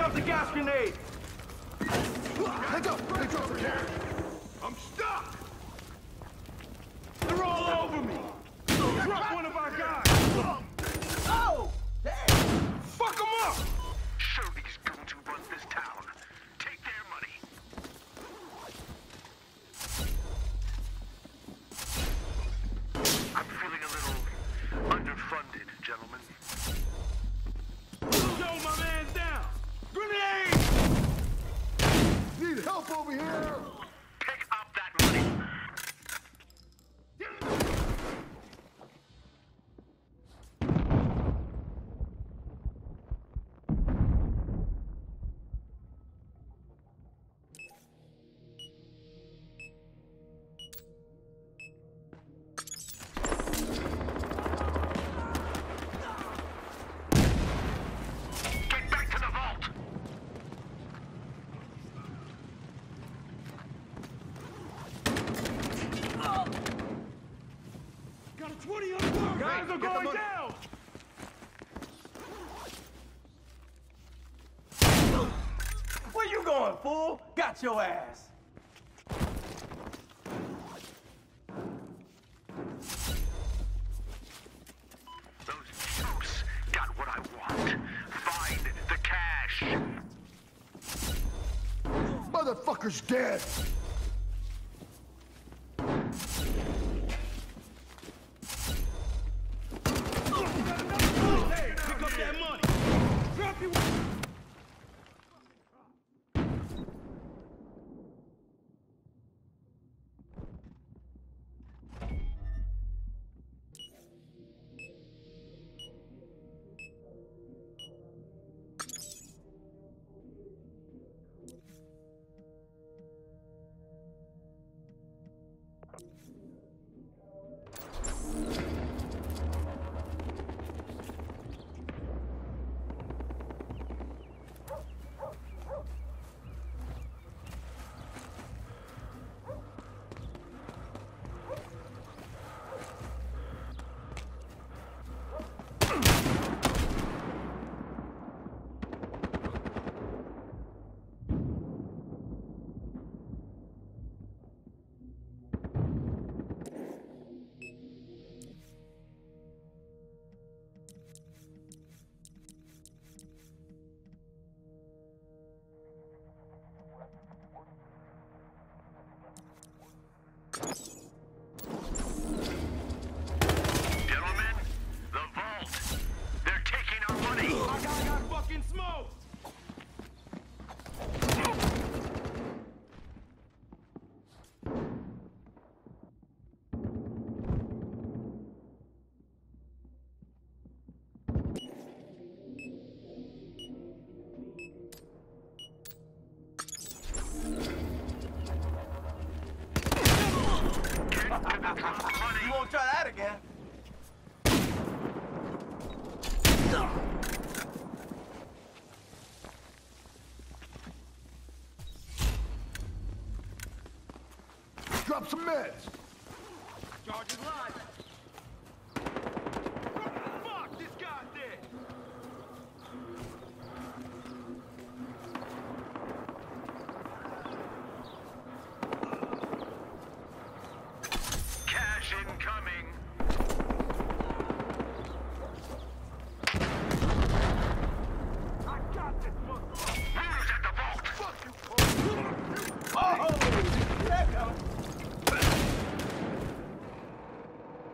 Drop the gas grenade! Let go! They drove the cash! I'm stuck! They're all over me! Drop one of our guys! Oh! Damn! Fuck them up! Show these goons who run this town. Take their money. I'm feeling a little underfunded, gentlemen. Show my man down! Grenade! Need help over here! Pick up that money. Get back to the vault. Got a 20 on the bar! Guys are going down! Where you going, fool? Got your ass! Those jokes got what I want. Find the cash. Motherfucker's dead! Hey, pick up that money! Drop your... Gentlemen, the vault. They're taking our money. My guy got fucking smoked! You won't try that again? Drop some meds! Charges live. Fuck, this guy's dead. Cash incoming. I got this motherfucker. Who's at the vault? Fuck you, fool. Oh, there you go.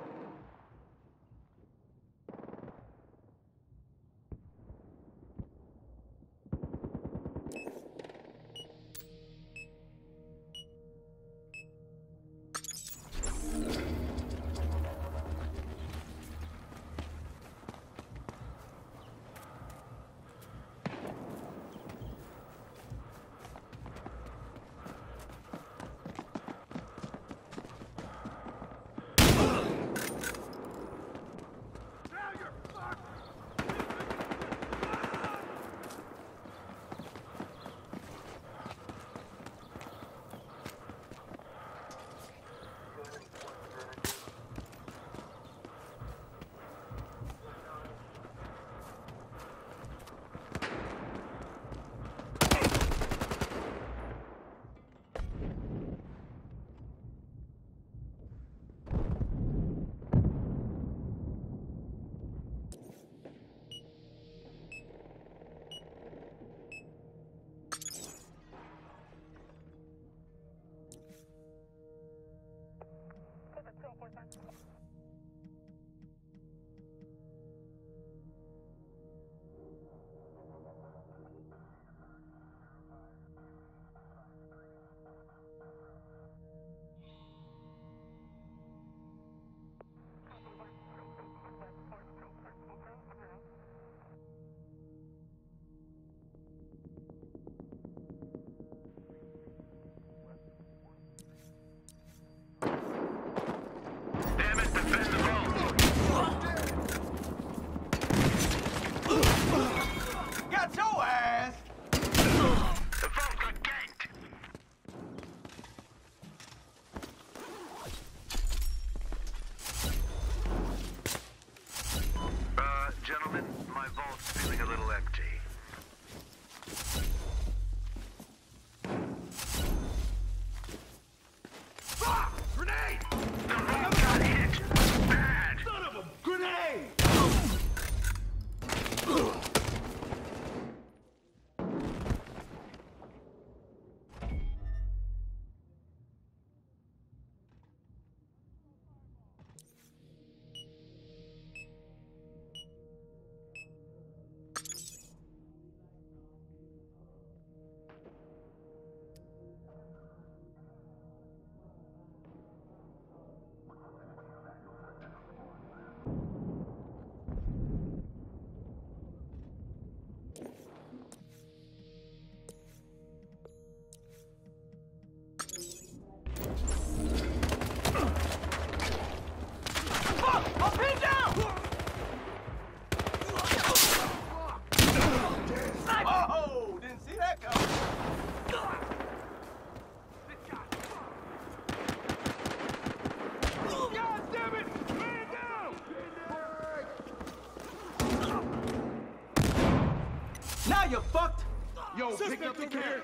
you fucked? Yo, pick up the carrot.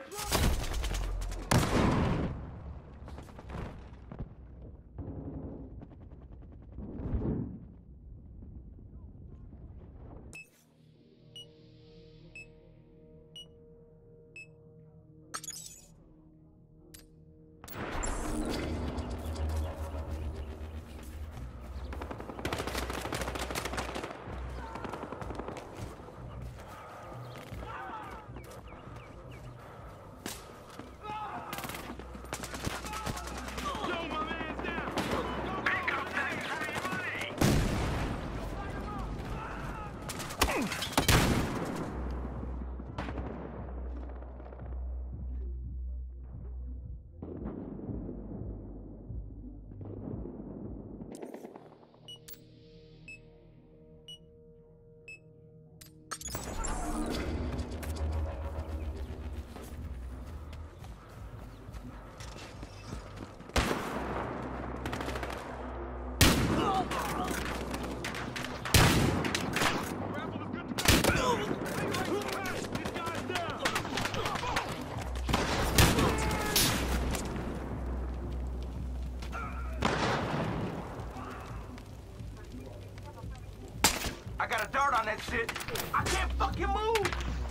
I got a dart on that shit. I can't fucking move.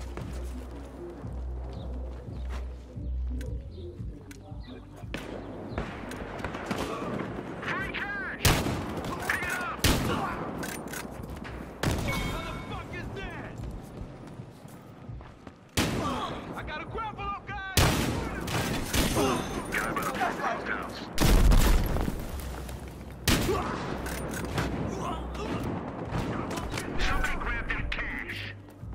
Free cash! Pick it up! What the fuck is that? I got a grapple up, guys. Guy by the post house. Somebody grab that cash.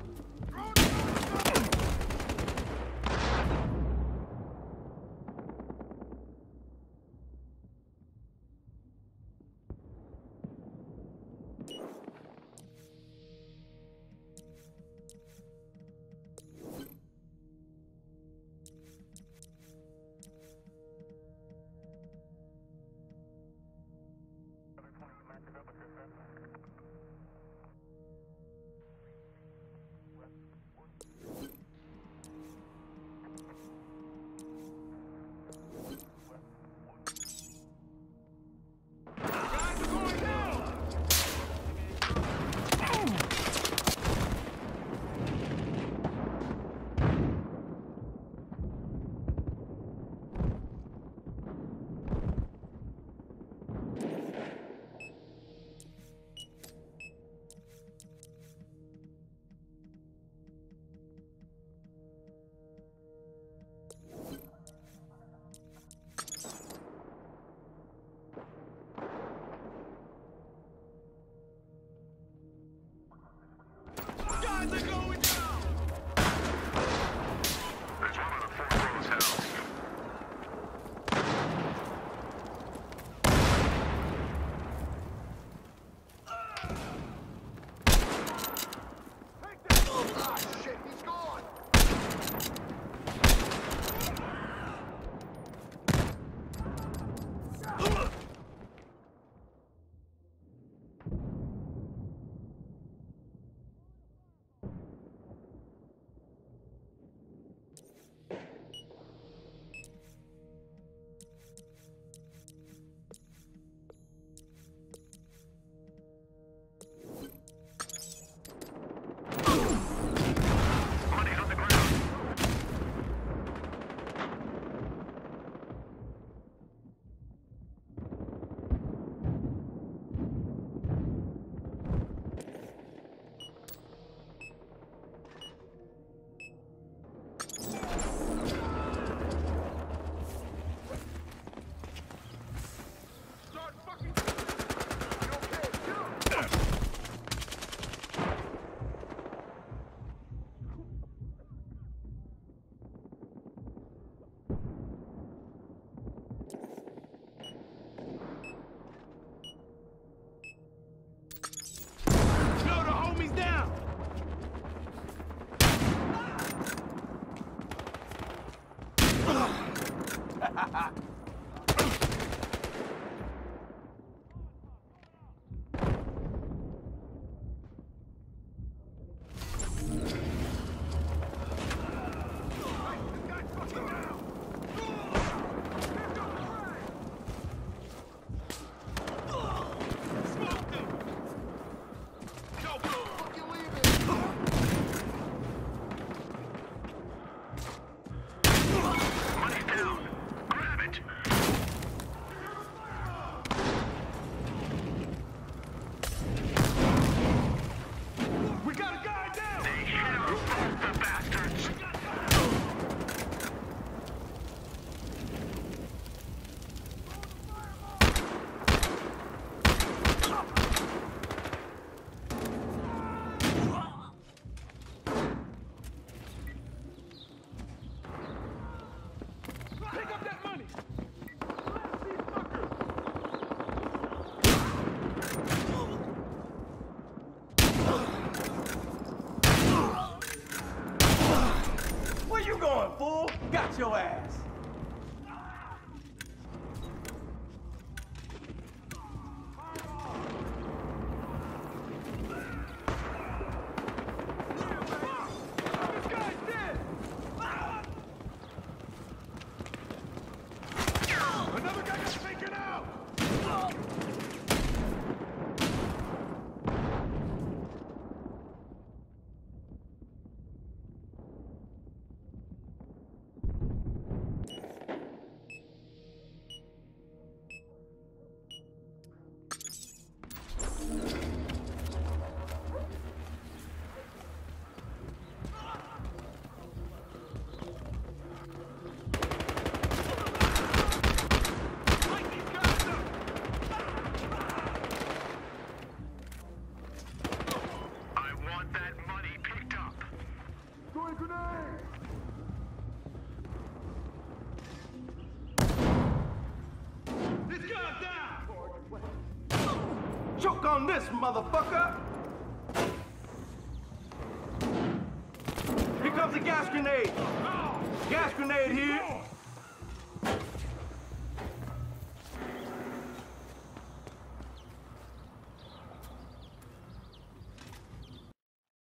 Guys are going down. Guys are going down. There's one on the fourth house. Ah, shit, he's gone. Money's on the ground. Start fucking. No, the homie's down. your ass. This guy's dead. Another guy got taken out! I want that money picked up. Throwing grenade! This guy's down. Choke on this, motherfucker. Here comes a gas grenade. Gas grenade here.